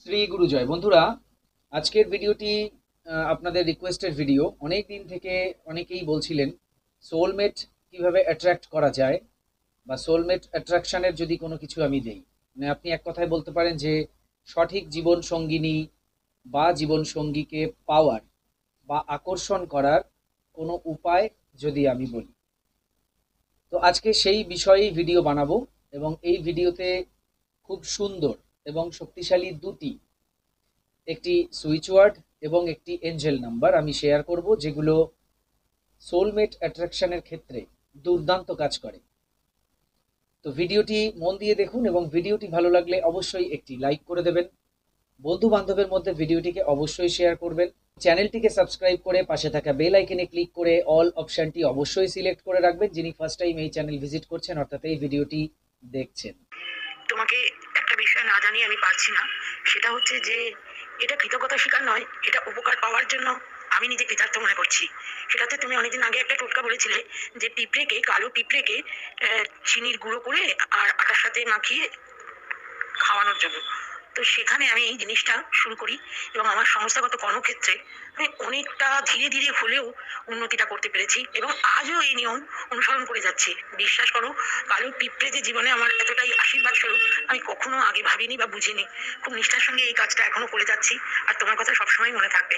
শ্রী গুরুজয় বন্ধুরা, আজকের ভিডিওটি আপনাদের রিকোয়েস্টেড ভিডিও। অনেক দিন থেকে অনেকেই বলছিলেন সোলমেট কিভাবে অ্যাট্রাক্ট করা যায়, বা সোলমেট অ্যাট্রাকশনের যদি কোনো কিছু আমি দেই, মানে আপনি এক কথায় বলতে পারেন যে সঠিক জীবন সঙ্গিনী বা জীবন সঙ্গীকে পাওয়ার বা আকর্ষণ করার কোনো উপায় যদি আমি বলি। তো আজকে সেই বিষয়েই ভিডিও বানাবো, এবং এই ভিডিওতে খুব সুন্দর এবং শক্তিশালী দুটি, একটি সুইচ ওয়ার্ড এবং একটি এঞ্জেল নাম্বার আমি শেয়ার করব, যেগুলো সোলমেট অ্যাট্রাকশনের ক্ষেত্রে দুর্দান্ত কাজ করে। তো ভিডিওটি মন দিয়ে দেখুন, এবং ভিডিওটি ভালো লাগলে অবশ্যই একটি লাইক করে দেবেন। বন্ধু বান্ধবের মধ্যে ভিডিওটিকে অবশ্যই শেয়ার করবেন। চ্যানেলটিকে সাবস্ক্রাইব করে পাশে থাকা বেল আইকনে ক্লিক করে অল অপশনটি অবশ্যই সিলেক্ট করে রাখবেন, যিনি ফার্স্ট টাইম এই চ্যানেল ভিজিট করছেন, অর্থাৎ এই ভিডিওটি দেখছেন। তোমাকে একটা বিষয় না জানিয়ে আমি পারছি না, সেটা হচ্ছে যে এটা কৃতজ্ঞতা স্বীকার নয়, এটা উপকার পাওয়ার জন্য আমি নিজে কৃতার্থ মনে করছি। সেটাতে তুমি অনেকদিন আগে একটা টোটকা বলেছিলে যে পিঁপড়েকে, কালো পিঁপড়েকে চিনির গুঁড়ো করে আর আটার সাথে মাখিয়ে খাওয়ানোর জন্য। তো সেখানে আমি এই জিনিসটা শুরু করি, এবং আমার সংস্থাগত কর্মক্ষেত্রে আমি অনেকটা ধীরে ধীরে হলেও উন্নতিটা করতে পেরেছি, এবং আজও এই নিয়ম অনুসরণ করে যাচ্ছি। বিশ্বাস করো, কালো পিঁপড়ে যে জীবনে আমার এতটাই আশীর্বাদ স্বরূপ আমি কখনো আগে ভাবিনি বা বুঝিনি। খুব নিষ্ঠার সঙ্গে এই কাজটা এখনো করে যাচ্ছি, আর তোমার কথা সবসময় মনে থাকবে।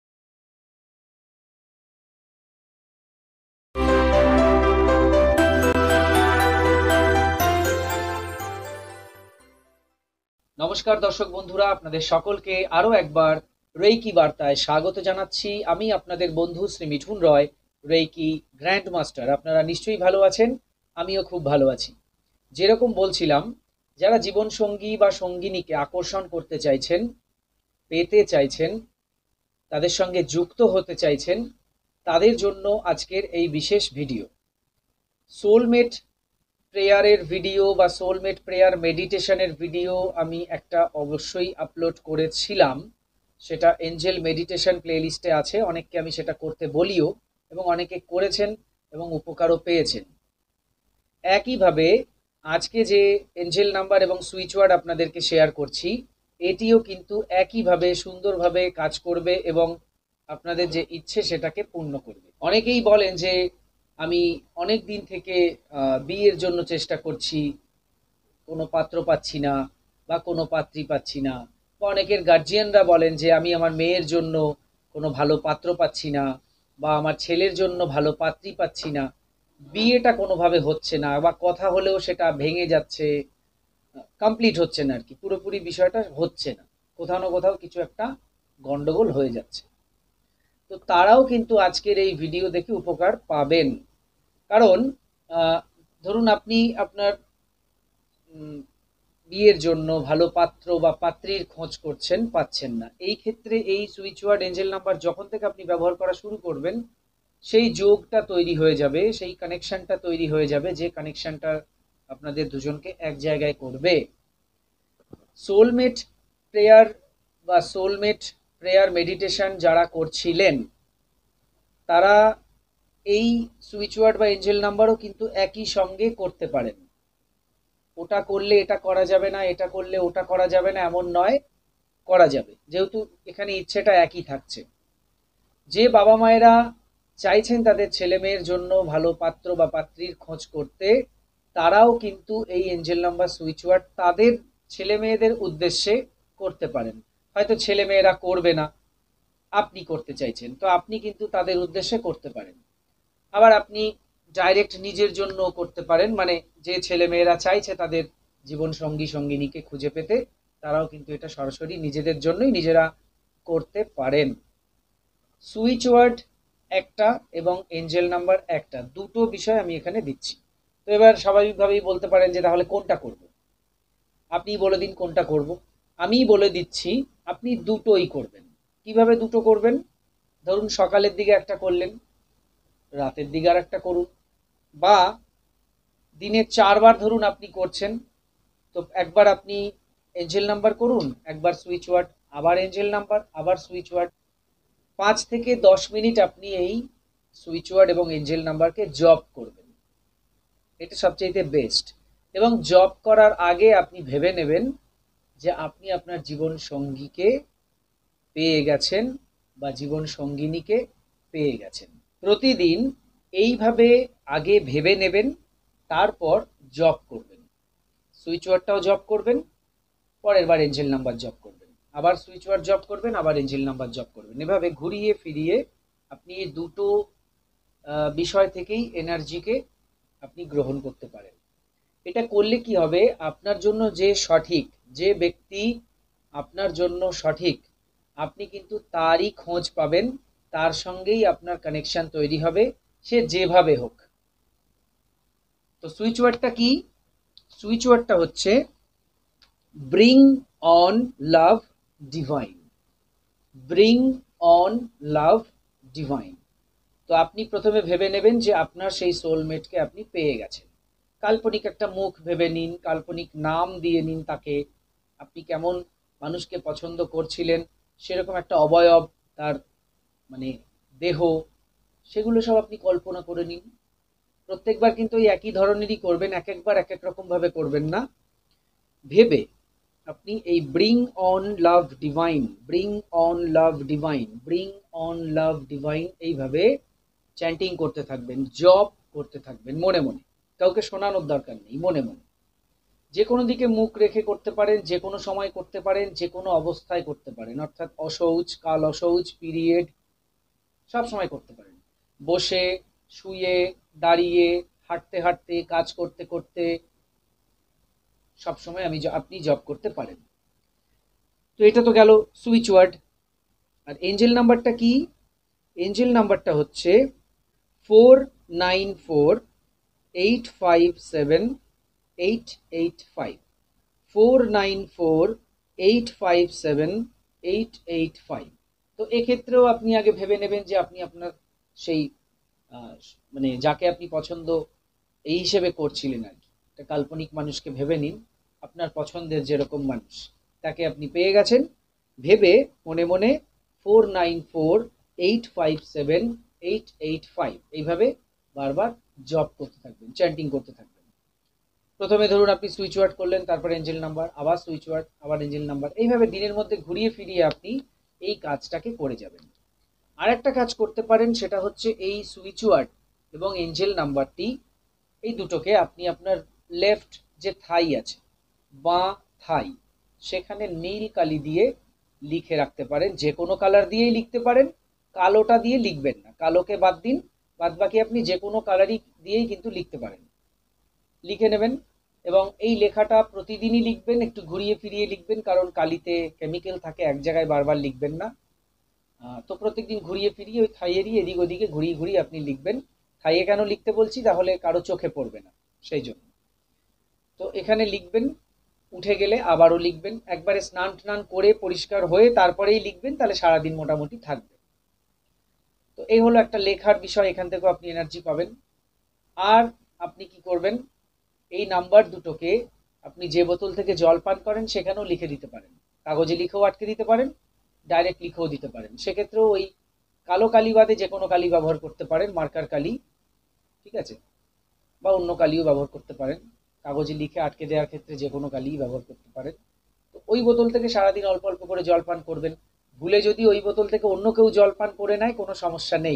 নমস্কার দর্শক বন্ধুরা, আপনাদের সকলকে আরও একবার রেইকি বার্তায় স্বাগত জানাচ্ছি। আমি আপনাদের বন্ধু Shri Mithun Roy, reiki grand master. আপনারা নিশ্চয়ই ভালো আছেন, আমিও খুব ভালো আছি। যেরকম বলছিলাম, যারা জীবন সঙ্গী বা সঙ্গিনীকে আকর্ষণ করতে চাইছেন, পেতে চাইছেন, তাদের সঙ্গে যুক্ত হতে চাইছেন, তাদের জন্য আজকের এই বিশেষ ভিডিও। সোলমেট প্রেয়ারের ভিডিও বা সোলমেট প্রেয়ার মেডিটেশনের ভিডিও আমি একটা অবশ্যই আপলোড করেছিলাম, সেটা এঞ্জেল মেডিটেশন প্লেলিস্টে আছে। অনেককে আমি সেটা করতে বলিও, এবং অনেকে করেছেন এবং উপকারও পেয়েছেন। একইভাবে আজকে যে এঞ্জেল নাম্বার এবং সুইচ ওয়ার্ড আপনাদেরকে শেয়ার করছি, এটিও কিন্তু একইভাবে সুন্দরভাবে কাজ করবে এবং আপনাদের যে ইচ্ছে সেটাকে পূর্ণ করবে। অনেকেই বলেন যে আমি অনেক দিন থেকে বিয়ের জন্য চেষ্টা করছি, কোনো পাত্র পাচ্ছি না বা কোনো পাত্রী পাচ্ছি না। বা অনেকের গার্জিয়ানরা বলেন যে আমি আমার মেয়ের জন্য কোনো ভালো পাত্র পাচ্ছি না, বা আমার ছেলের জন্য ভালো পাত্রী পাচ্ছি না, বিয়েটা কোনোভাবে হচ্ছে না, বা কথা হলেও সেটা ভেঙে যাচ্ছে, কমপ্লিট হচ্ছে না আর কি, পুরোপুরি বিষয়টা হচ্ছে না, কোথাও না কোথাও কিছু একটা গন্ডগোল হয়ে যাচ্ছে। তো তারাও কিন্তু আজকের এই ভিডিও দেখে উপকার পাবেন। কারণ ধরুন আপনি আপনার বিয়ের জন্য ভালো পাত্র বা পাত্রীর খোঁজ করছেন, পাচ্ছেন না। এই ক্ষেত্রে এই সুইচ ওয়ার্ড এঞ্জেল নাম্বার যখন থেকে আপনি ব্যবহার করা শুরু করবেন, সেই যোগটা তৈরি হয়ে যাবে, সেই কানেকশনটা তৈরি হয়ে যাবে, যে কানেকশনটা আপনাদের দুজনকে এক জায়গায় করবে। সোলমেট প্রেয়ার বা সোলমেট প্রেয়ার মেডিটেশন যারা করছিলেন, তারা এই সুইচ ওয়ার্ড বা এঞ্জেল নাম্বারও কিন্তু একই সঙ্গে করতে পারেন। ওটা করলে এটা করা যাবে না, এটা করলে ওটা করা যাবে না, এমন নয়, করা যাবে, যেহেতু এখানে ইচ্ছেটা একই থাকছে। যে বাবা মায়েরা চাইছেন তাদের ছেলে মেয়ের জন্য ভালো পাত্র বা পাত্রীর খোঁজ করতে, তারাও কিন্তু এই এঞ্জেল নাম্বার সুইচ ওয়ার্ড তাদের ছেলে মেয়েদের উদ্দেশ্যে করতে পারেন। হয়তো ছেলে মেয়েরা করবে না, আপনি করতে চাইছেন, তো আপনি কিন্তু তাদের উদ্দেশ্যে করতে পারেন। আবার আপনি ডাইরেক্ট নিজের জন্য করতে পারেন, মানে যে ছেলে মেয়েরা চাইছে তাদের জীবন সঙ্গী সঙ্গিনীকে খুঁজে পেতে, তারাও কিন্তু এটা সরাসরি নিজেদের জন্যই নিজেরা করতে পারেন। সুইচ ওয়ার্ড একটা এবং এঞ্জেল নাম্বার একটা, দুটো বিষয় আমি এখানে দিচ্ছি। তো এবার স্বাভাবিকভাবেই বলতে পারেন যে তাহলে কোনটা করব, আপনি বলে দিন কোনটা করব। আমি বলে দিচ্ছি আপনি দুটোই করবেন। কিভাবে দুটো করবেন? ধরুন সকালের দিকে একটা করলেন, রাতের দিকে আর একটা করুন, বা দিনে 4বার ধরুন আপনি করছেন, তো একবার আপনি এঞ্জেল নাম্বার করুন, একবার সুইচ ওয়ার্ড, আবার এঞ্জেল নাম্বার, আবার সুইচ ওয়ার্ড। 5 থেকে 10 মিনিট আপনি এই সুইচ ওয়ার্ড এবং এঞ্জেল নাম্বারকে জপ করবেন, এটা সবচেয়ে বেস্ট। এবং জপ করার আগে আপনি ভেবে নেবেন যে আপনি আপনার জীবন সঙ্গীকে পেয়ে গেছেন বা জীবন সঙ্গিনীকে পেয়ে গেছেন। প্রতিদিন এইভাবে আগে ভেবে নেবেন, তারপর জপ করবেন। সুইচ ওয়ার্ডটাও জপ করবেন, পরের বার এঞ্জেল নাম্বার জপ করবেন, আবার সুইচ ওয়ার্ড জপ করবেন, আবার এঞ্জেল নাম্বার জপ করবেন। এভাবে ঘুরিয়ে ফিরিয়ে আপনি এই দুটো বিষয় থেকেই এনার্জিকে আপনি গ্রহণ করতে পারেন। এটা করলে কি হবে, আপনার জন্য যে সঠিক, যে ব্যক্তি আপনার জন্য সঠিক, আপনি কিন্তু তারই খোঁজ পাবেন, তার সঙ্গেই আপনার কানেকশন তৈরি হবে, সে যেভাবে হোক। তো সুইচ ওয়ার্ডটা কি? সুইচ ওয়ার্ডটা হচ্ছে bring on love divine. Bring on love divine. তো আপনি প্রথমে ভেবে নেবেন যে আপনার সেই সোলমেটকে আপনি পেয়ে গেছেন। কাল্পনিক একটা মুখ ভেবে নিন, কাল্পনিক নাম দিয়ে নিন তাকে। আপনি কেমন মানুষকে পছন্দ করছিলেন সেরকম একটা অবয়ব, তার মানে দেহ, সেগুলো সব আপনি কল্পনা করে নিন। প্রত্যেকবার কিন্তু ওই একই ধরনেরই করবেন, এক একবার এক এক রকম ভাবে করবেন না। ভেবে আপনি এই bring on love divine, bring on love divine, bring on love divine এইভাবে চ্যান্টিং করতে থাকবেন, জপ করতে থাকবেন মনে মনে। কাউকে শোনানোর দরকার নেই, মনে মনে। যে কোনো দিকে মুখ রেখে করতে পারেন, যে কোনো সময় করতে পারেন, যে কোনো অবস্থায় করতে পারেন, অর্থাৎ অশৌচ, কাল অশৌচ, পিরিয়ড, সব সময় করতে পারেন। বসে, শুয়ে, দাঁড়িয়ে, হাঁটতে হাঁটতে, কাজ করতে করতে, সব সময় আপনি জব করতে পারেন। তো এটা তো গেল সুইচ ওয়ার্ড। আর এঞ্জেল নাম্বারটা কি? এঞ্জেল নাম্বারটা হচ্ছে 4948578858, 4948578858। তো এক্ষেত্রেও আপনি আগে ভেবে নেবেন যে আপনি আপনার সেই মানে যাকে আপনি পছন্দ এই হিসেবে করছিলেন আর কি, একটা কাল্পনিক মানুষকে ভেবে নিন, আপনার পছন্দের যেরকম মানুষ, তাকে আপনি পেয়ে গেছেন। ভেবে মনে মনে 4948578858 এইভাবে বারবার জপ করতে থাকবেন, চ্যান্টিং করতে থাকবেন। প্রথমে ধরুন আপনি সুইচ ওয়ার্ড করলেন, তারপর এঞ্জেল নাম্বার, আবার সুইচ ওয়ার্ড, আবার এঞ্জেল নাম্বার, এইভাবে দিনের মধ্যে ঘুরিয়ে ফিরিয়ে আপনি এই কাজটাকে করে যাবেন। আর একটা কাজ করতে পারেন, সেটা হচ্ছে এই সুইচ ওয়ার্ড এবং এঞ্জেল নাম্বারটি, এই দুটোকে আপনি আপনার লেফট যে থাই আছে, বাঁ থাই, সেখানে নীল কালি দিয়ে লিখে রাখতে পারেন। যে কোনো কালার দিয়েই লিখতে পারেন, কালোটা দিয়ে লিখবেন না, কালোকে বাদ দিন, বাদ বাকি আপনি যে কোনো কালারই দিয়েই কিন্তু লিখতে পারেন। লিখে নেবেন এবং এই লেখাটা প্রতিদিনই লিখবেন, একটু ঘুরিয়ে ফিরিয়ে লিখবেন, কারণ কালিতে কেমিক্যাল থাকে, এক জায়গায় বারবার লিখবেন না। তো প্রত্যেকদিন ঘুরিয়ে ফিরিয়ে ওই থাইয়েরই এদিক ওদিকে ঘুরিয়ে ঘুরিয়ে আপনি লিখবেন। থাইয়ে কেন লিখতে বলছি, তাহলে কারো চোখে পড়বে না, সেই জন্য। তো এখানে লিখবেন, উঠে গেলে আবারও লিখবেন, একবারে স্নান টান করে পরিষ্কার হয়ে তারপরেই লিখবেন, তাহলে সারাদিন মোটামুটি থাকবে। তো এই হলো একটা লেখার বিষয়, এখান থেকেও আপনি এনার্জি পাবেন। আর আপনি কি করবেন, এই নাম্বার দুটোকে আপনি যে বোতল থেকে জল পান করেন সেখানেও লিখে দিতে পারেন, কাগজে লিখেও আটকে দিতে পারেন, ডাইরেক্ট লিখেও দিতে পারেন। সেক্ষেত্রেও ওই কালো কালি বাদে যে কোনো কালি ব্যবহার করতে পারেন, মার্কার কালি, ঠিক আছে, বা অন্য কালিও ব্যবহার করতে পারেন। কাগজে লিখে আটকে দেওয়ার ক্ষেত্রে যে কোনো কালি ব্যবহার করতে পারেন। তো ওই বোতল থেকে সারাদিন অল্প অল্প করে জল পান করবেন। ভুলে যদি ওই বোতল থেকে অন্য কেউ জল পান করে নেয়, কোনো সমস্যা নেই,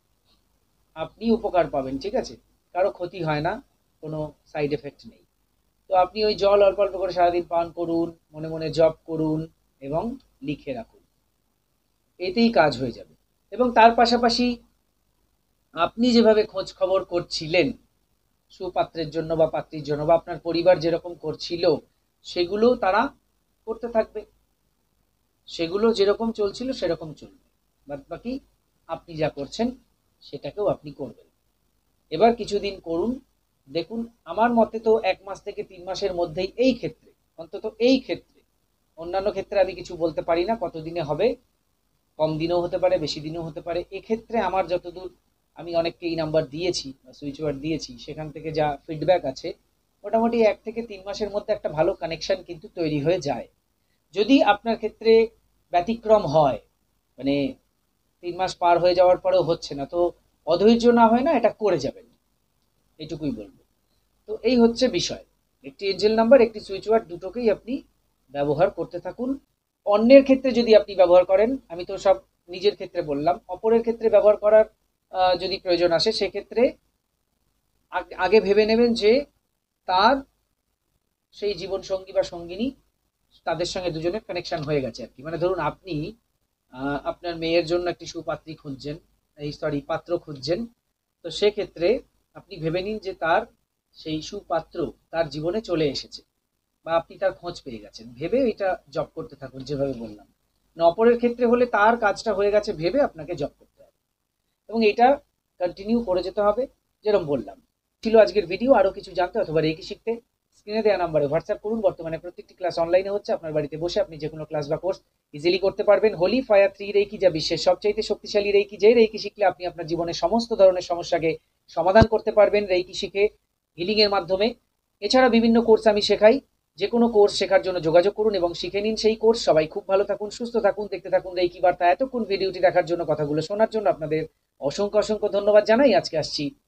আপনি উপকার পাবেন, ঠিক আছে, কারো ক্ষতি হয় না, কোনো সাইড এফেক্ট নেই। তো আপনি ওই জল অল্প অল্প করে সারাদিন পান করুন, মনে মনে জপ করুন এবং লিখে রাখুন, এতেই কাজ হয়ে যাবে। এবং তার পাশাপাশি আপনি যেভাবে খোঁজ খবর করছিলেন সুপাত্রের জন্য বা পাত্রীর জন্য, বা আপনার পরিবার যেরকম করছিল, সেগুলো তারা করতে থাকবে, সেগুলো যেরকম চলছিল সেরকম চলবে, বাদ বাকি আপনি যা করছেন সেটাকেও আপনি করবেন। এবার কিছুদিন করুন, দেখুন। আমার মতে তো 1 মাস থেকে 3 মাসের মধ্যেই, এই ক্ষেত্রে অন্তত, এই ক্ষেত্রে, অন্যান্য ক্ষেত্রে আমি কিছু বলতে পারি না কতদিনে হবে, কম দিনেও হতে পারে, বেশি দিনেও হতে পারে। এক্ষেত্রে আমার যতদূর, আমি অনেককে এই নাম্বার দিয়েছি বা সুইচ ওয়ার্ড দিয়েছি, সেখান থেকে যা ফিডব্যাক আছে, মোটামুটি 1 থেকে 3 মাসের মধ্যে একটা ভালো কানেকশন কিন্তু তৈরি হয়ে যায়। যদি আপনার ক্ষেত্রে ব্যতিক্রম হয়, মানে 3 মাস পার হয়ে যাওয়ার পরেও হচ্ছে না, তো অধৈর্য না হয় না, এটা করে যাবেন, এটুকুই বলবো। তো এই হচ্ছে বিষয়, একটি এঞ্জেল নাম্বার, একটি সুইচ ওয়ার্ড, দুটোকেই আপনি ব্যবহার করতে থাকুন। অন্যের ক্ষেত্রে যদি আপনি ব্যবহার করেন, আমি তো সব নিজের ক্ষেত্রে বললাম, অপরের ক্ষেত্রে ব্যবহার করার যদি প্রয়োজন আসে সেক্ষেত্রে আগে ভেবে নেবেন যে তার সেই জীবন সঙ্গী বা সঙ্গিনী, তাদের সঙ্গে দুজনের কানেকশন হয়ে গেছে আর কি। মানে ধরুন আপনি আপনার মেয়ের জন্য একটি সুপাত্রী খুঁজছেন, পাত্র খুঁজছেন, তো সেক্ষেত্রে আপনি ভেবে নিন যে তার সেই সুপাত্র তার জীবনে চলে এসেছে বা আপনি তার খোঁজ পেয়ে গেছেন, ভেবে এটা জব করতে থাকুন যেভাবে বললাম। না, অপরের ক্ষেত্রে হলে তার কাজটা হয়ে গেছে ভেবে আপনাকে জব করতে হবে, এবং এটা কন্টিনিউ করে যেতে হবে যেরকম বললাম। ছিল আজকের ভিডিও। আরো কিছু জানতে অথবা রেকি শিখতে স্ক্রিনে দেওয়া নাম্বারে হোয়াটসঅ্যাপ করুন। বর্তমানে প্রত্যেকটি ক্লাস অনলাইনে হচ্ছে, আপনার বাড়িতে বসে আপনি যে কোনো ক্লাস বা কোর্স ইজিলি করতে পারবেন। হোলি ফায়ার 3 রেকি, যা বিশ্বের সবচাইতে শক্তিশালী রেকি, যে রেকি শিখলে আপনি আপনার জীবনের সমস্ত ধরনের সমস্যাকে সমাধান করতে পারবেন রেকি শিখে, হিলিং এর মাধ্যমে। এছাড়া বিভিন্ন কোর্স আমি শেখাই। যে কোনো কোর্স শেখার জন্য যোগাযোগ করুন এবং শিখে নিন সেই কোর্স। সবাই খুব ভালো থাকুন, সুস্থ থাকুন, দেখতে থাকুন রেকি বার্তা। এতক্ষণ ভিডিওটি দেখার জন্য, কথাগুলো শোনার জন্য আপনাদের অসংখ্য অসংখ্য ধন্যবাদ জানাই। আজকে আসছি